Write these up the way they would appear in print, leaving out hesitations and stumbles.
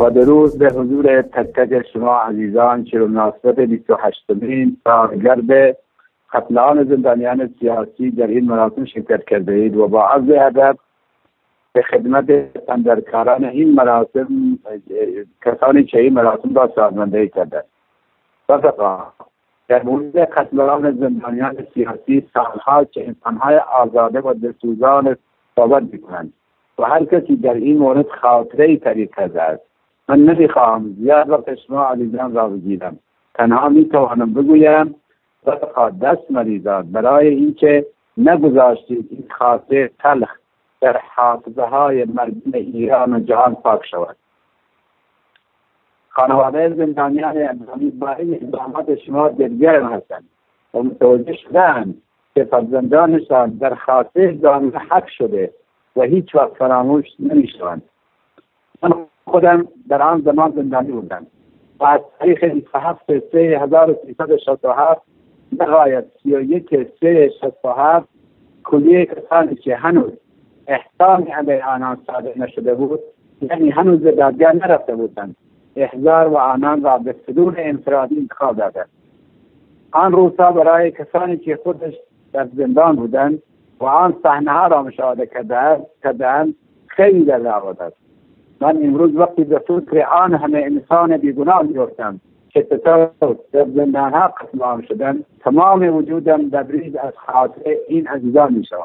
با درود به حضور تک تک شما عزیزان که مناسبت 28مین سالگرد قتل عام زندانیان سیاسی در این مراسم شرکت کرده اید و با عرض ادب به خدمت اندرکاران این مراسم، کسانی که این مراسم را سازماندهی کردند. در مورد قتل عام زندانیان سیاسی سالها که انسانهای آزاده و دلسوزان صحبت میکنند و هر کسی در این مورد خاطره تعریف کرده است. من نمیخواهم زیاد وقت شما عزیزان را بگیرم، تنها میتوانم بگویم رفقا دست مریزاد برای اینکه نگذاشتید این خاطره تلخ در حافظه های مردم ایران و جهان پاک شود. خانواده زندانیان اعدامی با این اقدامات شما دلگرم هستند و متوجه شدند که فرزندانشان در خاطر جان حق شده و هیچ وقت فراموش نمیشوند. من خودم در آن زمان زندانی بودم و از تاریخ 27/3/1367 نهایت 31/3/67 کلیه کسانی که هنوز احسان علیه آنان صادر نشده بود، یعنی هنوز به دادگاه نرفته بودند، احضار و آنان را به صدور انفرادی انتخاب دادند. آن روزها برای کسانی که خودش در زندان بودند و آن صحنه ها را مشاهده کردند خیلی دل‌آور است. من امروز وقتی به فکر آن همه انسان بیگناه می‌افتم که تصادف در زندان ها قتل عام شدند، تمام وجودم لبریز از خاطر این عزیزان می‌شود.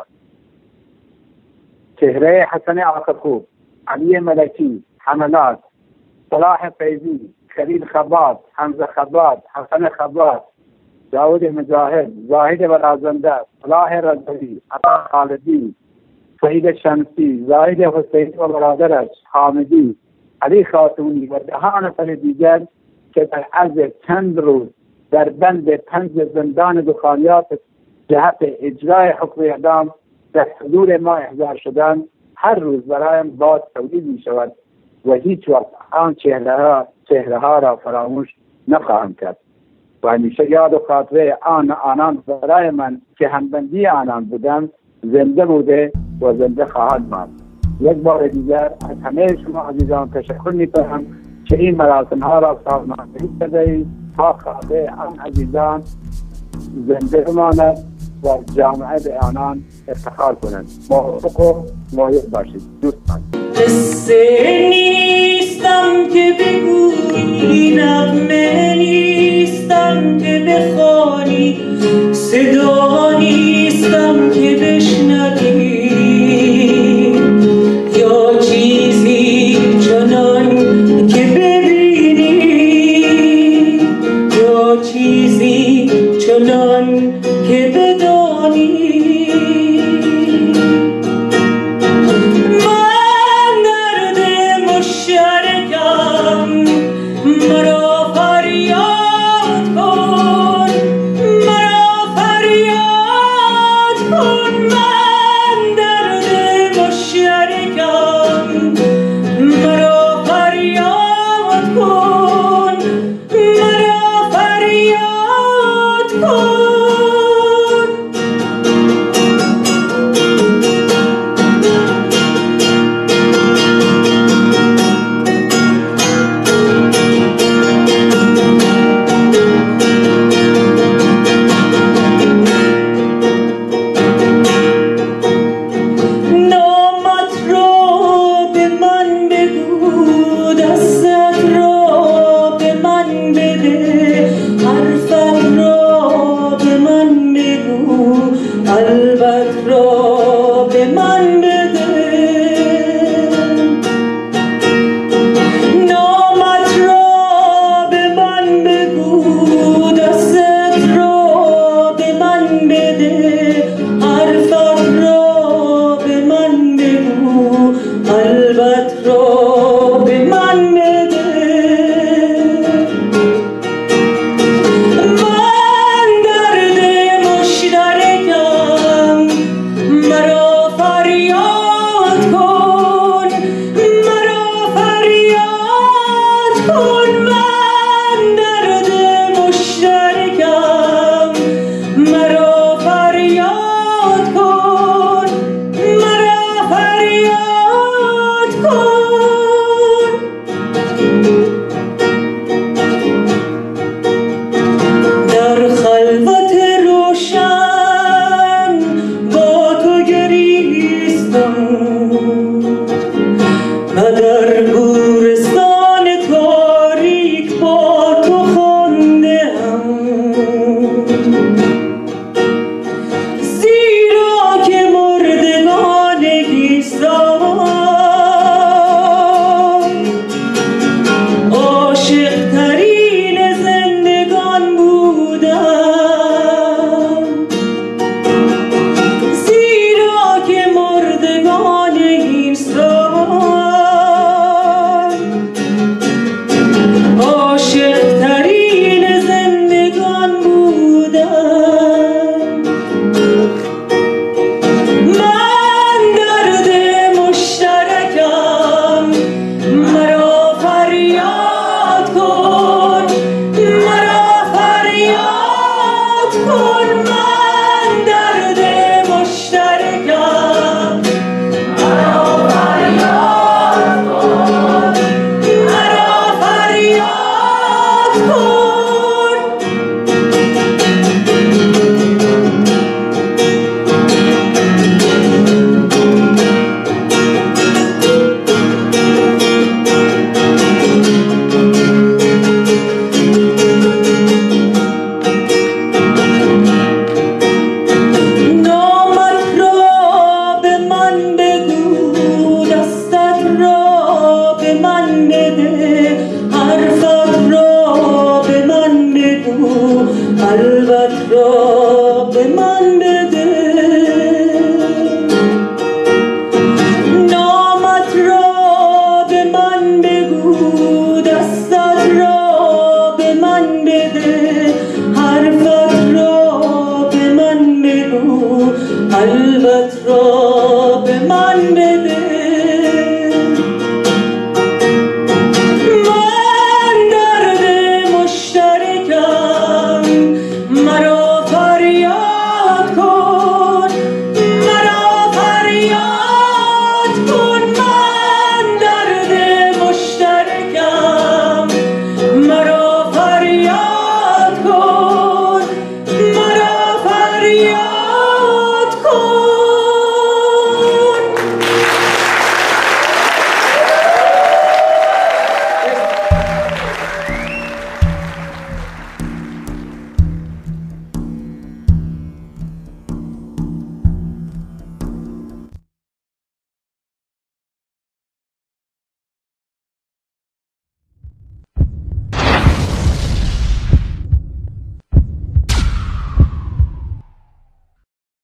چهره حسن عاقب‌خوب، علی ملکی، حملات، صلاح فیضی، خلیل خباب، حمزه خباب، حسن خباب، داود مجاهد، زاهد بلازنده، صلاح رضوی، عطا خالدی، سعید شمسی، زاهد حسینی و برادرش، حامدی، علی خاتونی و ده نفر دیگر که در عرض چند روز در بند 5 زندان دخانیات جهت اجرای حکم اعدام در حضور ما احضار شدند، هر روز برایم باز تولید می شود و هیچ وقت آن چهره ها را فراموش نخواهم کرد و همیشه یاد و خاطره آنان برای من که همبندی آنان بودم زنده بوده و زنده خواهد ماند. یک بار دیگر از همه شما عزیزان تشکر می‌کنم که این مراسم ها را سازماندهی کردید تا خاطره آن عزیزان زنده بماند و جامعه به آنان افتخار کنند. موفق و مایل باشید دوستان. قصه نیستم که بگویی، نغمه نیستم که بخوانی، صدا نیستم که بشنوی، یا چیزی چنان که ببینی، یا چیزی چنان که بدانی. مرا فریاد قلبت را به من بده، نامت را به من بگو، دستت را به من بده، حرفت را به من بگو، قلبت را به من بده.